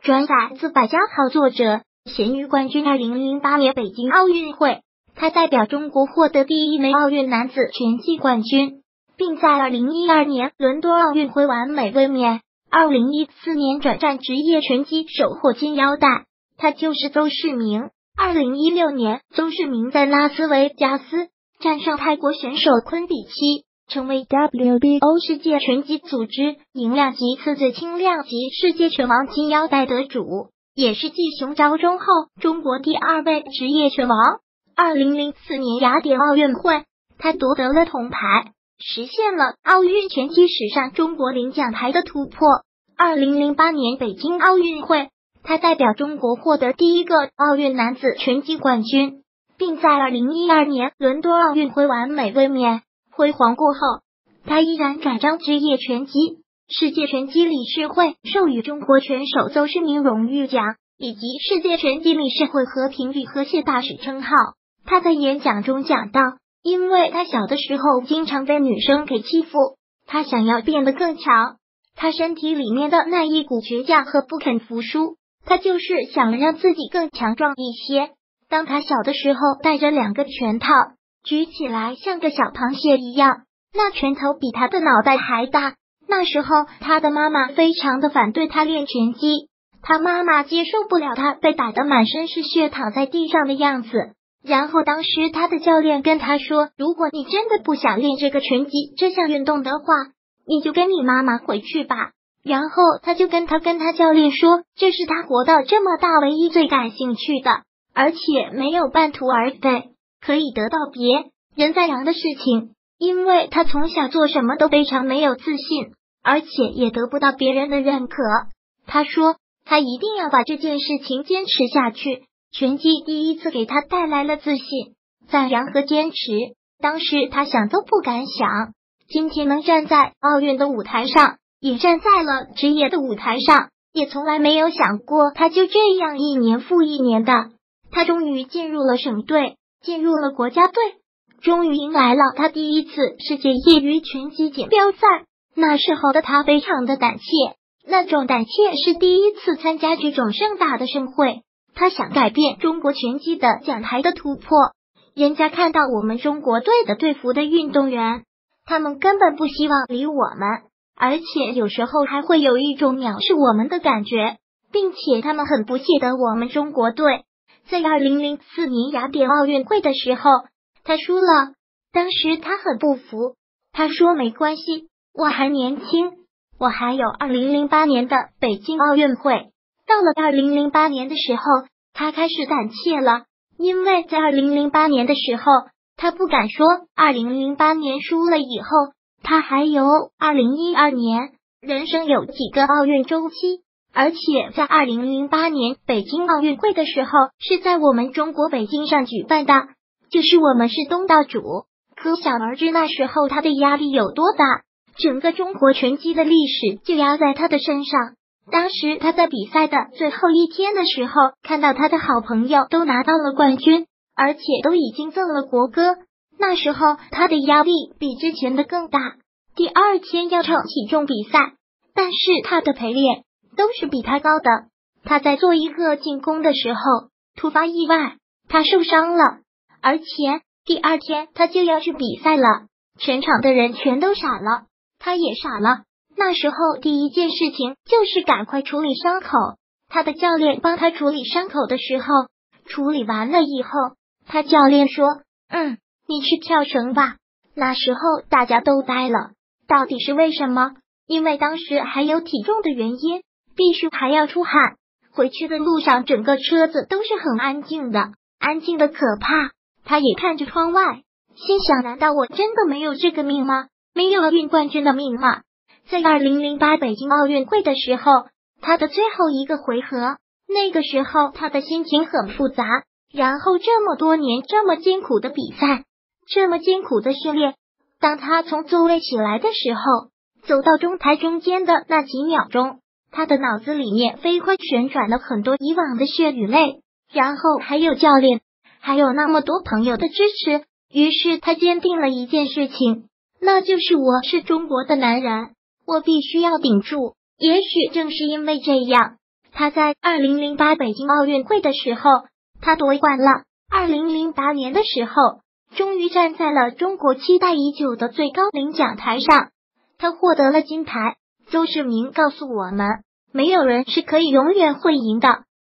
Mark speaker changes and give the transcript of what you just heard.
Speaker 1: 转载自百家号作者咸鱼冠军2008年北京奥运会，他代表中国获得第一枚奥运男子拳击冠军，并在2012年伦敦奥运会完美卫冕。2014年转战职业拳击，首获金腰带。他就是邹市明。2016年，邹市明在拉斯维加斯战胜泰国选手昆比七，成为 WBO 世界拳击组织银量级次最轻量级世界拳王金腰带得主，也是继熊昭忠后中国第2位职业拳王。2004年雅典奥运会，他夺得了铜牌，实现了奥运拳击史上中国领奖台的突破。2008年北京奥运会，他代表中国获得第一个奥运男子拳击冠军，并在2012年伦敦奥运会完美卫冕。辉煌过后，他依然转战职业拳击。世界拳击理事会授予中国拳手邹市明荣誉奖以及世界拳击理事会和平与和谐大使称号。他在演讲中讲到，因为他小的时候经常被女生给欺负，他想要变得更强。他身体里面的那一股倔强和不肯服输，他就是想让自己更强壮一些。当他小的时候带着2个拳套，举起来像个小螃蟹一样，那拳头比他的脑袋还大。那时候他的妈妈非常的反对他练拳击，他妈妈接受不了他被打得满身是血躺在地上的样子。然后当时他的教练跟他说，如果你真的不想练这个拳击这项运动的话，你就跟你妈妈回去吧。然后他就跟他教练说，这是他活到这么大唯一最感兴趣的，而且没有半途而废，可以得到别人赞扬的事情。因为他从小做什么都非常没有自信，而且也得不到别人的认可。他说他一定要把这件事情坚持下去。拳击第一次给他带来了自信、赞扬和坚持，当时他想都不敢想，今天能站在奥运的舞台上，也站在了职业的舞台上，也从来没有想过他就这样一年复一年的。他终于进入了省队，进入了国家队，终于迎来了他第一次世界业余拳击锦标赛。那时候的他非常的胆怯，那种胆怯是第一次参加这种盛大的盛会。他想改变中国拳击的奖台的突破，人家看到我们中国队的队服的运动员，他们根本不希望理我们，而且有时候还会有一种藐视我们的感觉，并且他们很不记得我们中国队。在2004年雅典奥运会的时候，他输了，当时他很不服，他说没关系，我还年轻，我还有2008年的北京奥运会。到了2008年的时候，他开始胆怯了，因为在2008年的时候，他不敢说2008年输了以后，他还有2012年，人生有几个奥运周期，而且在2008年北京奥运会的时候，是在我们中国北京上举办的，就是我们是东道主，可想而知那时候他的压力有多大，整个中国拳击的历史就压在他的身上。当时他在比赛的最后一天的时候，看到他的好朋友都拿到了冠军，而且都已经奏了国歌，那时候他的压力比之前的更大。第2天要唱体重比赛，但是他的陪练都是比他高的。他在做一个进攻的时候突发意外，他受伤了，而且第2天他就要去比赛了，全场的人全都傻了，他也傻了。那时候第一件事情就是赶快处理伤口，他的教练帮他处理伤口的时候，处理完了以后，他教练说你去跳绳吧。那时候大家都呆了，到底是为什么？因为当时还有体重的原因，必须还要出汗。回去的路上整个车子都是很安静的，安静的可怕。他也看着窗外，心想难道我真的没有这个命吗？没有奥运冠军的命吗？在2008北京奥运会的时候，他的最后一个回合，那个时候他的心情很复杂，然后这么多年这么艰苦的比赛，这么艰苦的训练，当他从座位起来的时候，走到中台中间的那几秒钟，他的脑子里面飞快旋转了很多以往的血与泪，然后还有教练，还有那么多朋友的支持，于是他坚定了一件事情，那就是我是中国的男人，我必须要顶住。也许正是因为这样， 他在2008北京奥运会的时候，他夺冠了。2008年的时候，终于站在了中国期待已久的最高领奖台上，他获得了金牌。邹市明告诉我们，没有人是可以永远会赢的，